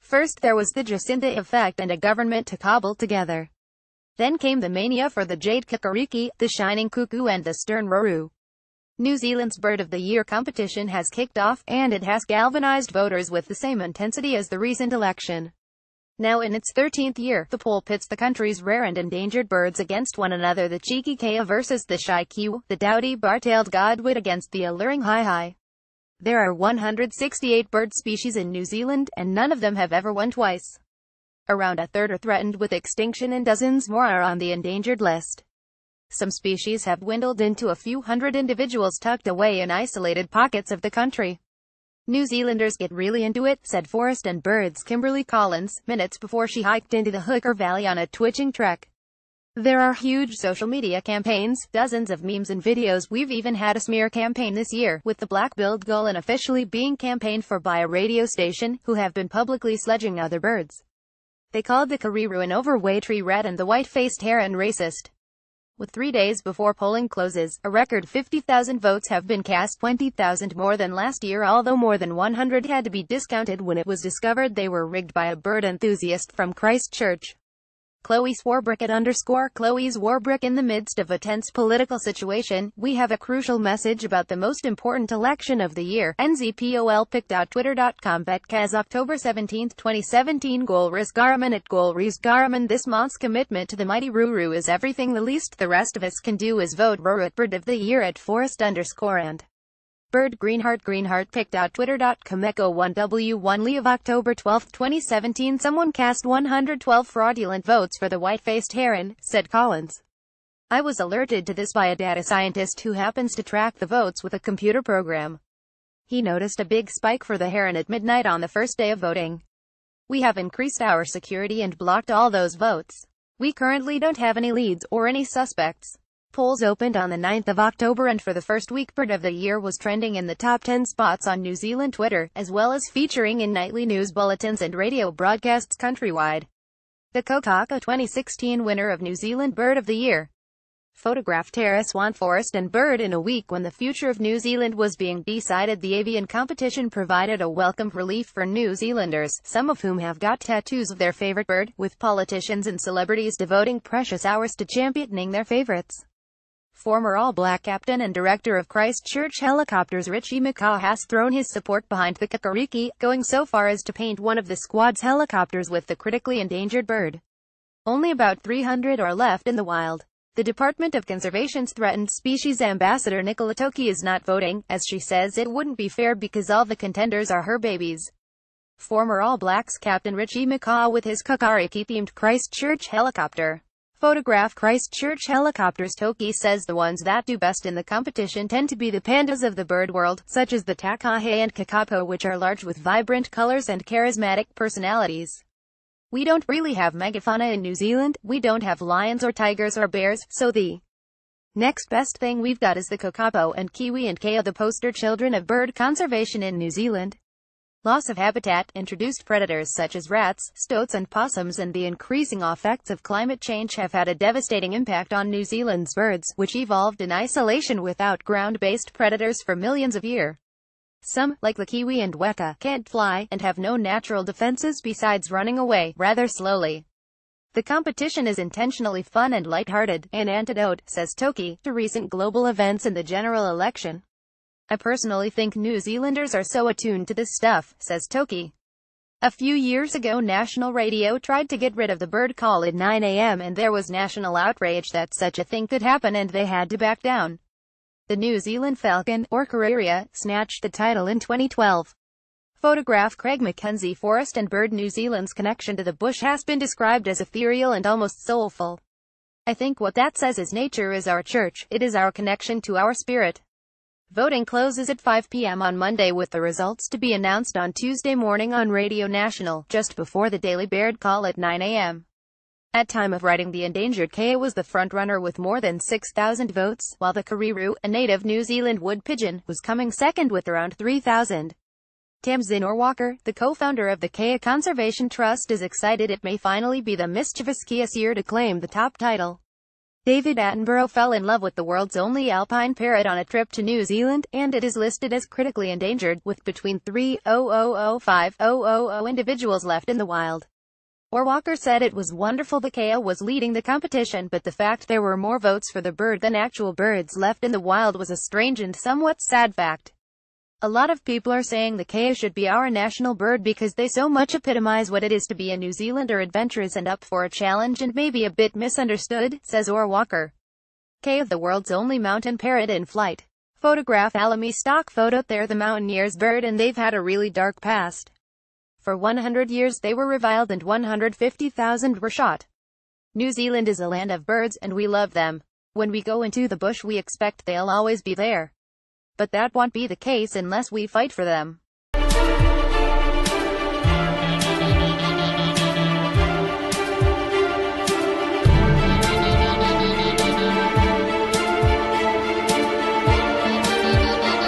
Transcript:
First there was the Jacinda effect and a government to cobble together. Then came the mania for the Jade Kikariki, the Shining Cuckoo and the Stern Ruru. New Zealand's Bird of the Year competition has kicked off, and it has galvanized voters with the same intensity as the recent election. Now in its 13th year, the poll pits the country's rare and endangered birds against one another: the cheeky kea versus the shy kiwi, the dowdy bar-tailed godwit against the alluring hai-hai. There are 168 bird species in New Zealand, and none of them have ever won twice. Around a third are threatened with extinction and dozens more are on the endangered list. Some species have dwindled into a few hundred individuals tucked away in isolated pockets of the country. New Zealanders get really into it, said Forest and Birds Kimberly Collins, minutes before she hiked into the Hooker Valley on a twitching trek. There are huge social media campaigns, dozens of memes and videos. We've even had a smear campaign this year, with the black-billed gull unofficially being campaigned for by a radio station, who have been publicly sledging other birds. They called the kariru an overweight tree rat and the white-faced heron racist. With 3 days before polling closes, a record 50,000 votes have been cast, 20,000 more than last year, although more than 100 had to be discounted when it was discovered they were rigged by a bird enthusiast from Christchurch. Chloe Swarbrick @ Chloe Swarbrick. In the midst of a tense political situation, we have a crucial message about the most important election of the year. NZPOL.pic.twitter.com @Kaz October 17, 2017. Golriz Garaman @Golriz Garaman. This month's commitment to the mighty Ruru is everything. The least the rest of us can do is vote Ruru Bird of the Year @Forest_and Bird. Greenheart pic.twitter.com Echo 1W1 Lee of October 12, 2017. Someone cast 112 fraudulent votes for the white-faced heron, said Collins. I was alerted to this by a data scientist who happens to track the votes with a computer program. He noticed a big spike for the heron at midnight on the first day of voting. We have increased our security and blocked all those votes. We currently don't have any leads or any suspects. Polls opened on the 9th of October, and for the first week Bird of the Year was trending in the top 10 spots on New Zealand Twitter, as well as featuring in nightly news bulletins and radio broadcasts countrywide. The Kokaka 2016 winner of New Zealand Bird of the Year. Photograph. Tara Swan. Forest and Bird. In a week when the future of New Zealand was being decided, the avian competition provided a welcome relief for New Zealanders, some of whom have got tattoos of their favorite bird, with politicians and celebrities devoting precious hours to championing their favorites. Former All Black captain and director of Christchurch Helicopters Richie McCaw has thrown his support behind the Kikariki, going so far as to paint one of the squad's helicopters with the critically endangered bird. Only about 300 are left in the wild. The Department of Conservation's threatened species ambassador Nicola Toki is not voting, as she says it wouldn't be fair because all the contenders are her babies. Former All Blacks captain Richie McCaw with his Kikariki-themed Christchurch helicopter. Photograph. Christchurch Helicopters. Toki says the ones that do best in the competition tend to be the pandas of the bird world, such as the takahe and kakapo, which are large with vibrant colors and charismatic personalities. We don't really have megafauna in New Zealand. We don't have lions or tigers or bears, so the next best thing we've got is the kakapo and kiwi and kea, the poster children of bird conservation in New Zealand. Loss of habitat, introduced predators such as rats, stoats and possums, and the increasing effects of climate change have had a devastating impact on New Zealand's birds, which evolved in isolation without ground-based predators for millions of years. Some, like the kiwi and weka, can't fly, and have no natural defenses besides running away, rather slowly. The competition is intentionally fun and lighthearted, an antidote, says Toki, to recent global events and the general election. I personally think New Zealanders are so attuned to this stuff, says Toki. A few years ago National Radio tried to get rid of the bird call at 9 a.m. and there was national outrage that such a thing could happen and they had to back down. The New Zealand Falcon, or Kararia, snatched the title in 2012. Photograph. Craig Mackenzie. Forest and Bird. New Zealand's connection to the bush has been described as ethereal and almost soulful. I think what that says is nature is our church, it is our connection to our spirit. Voting closes at 5 p.m. on Monday, with the results to be announced on Tuesday morning on Radio National, just before the daily bird call at 9 a.m. At time of writing, the endangered kea was the frontrunner with more than 6,000 votes, while the kariru, a native New Zealand wood pigeon, was coming second with around 3,000. Tamsin Orwalker, the co-founder of the Kea Conservation Trust, is excited it may finally be the mischievous kea's year to claim the top title. David Attenborough fell in love with the world's only alpine parrot on a trip to New Zealand, and it is listed as critically endangered, with between 3,000–5,000 individuals left in the wild. Orr Walker said it was wonderful the kea was leading the competition, but the fact there were more votes for the bird than actual birds left in the wild was a strange and somewhat sad fact. A lot of people are saying the kea should be our national bird because they so much epitomize what it is to be a New Zealander, adventurous and up for a challenge, and maybe a bit misunderstood, says Orr Walker. Kea, the world's only mountain parrot in flight. Photograph Alamy stock photo. They're the mountaineer's bird and they've had a really dark past. For 100 years they were reviled and 150,000 were shot. New Zealand is a land of birds and we love them. When we go into the bush we expect they'll always be there. But that won't be the case unless we fight for them.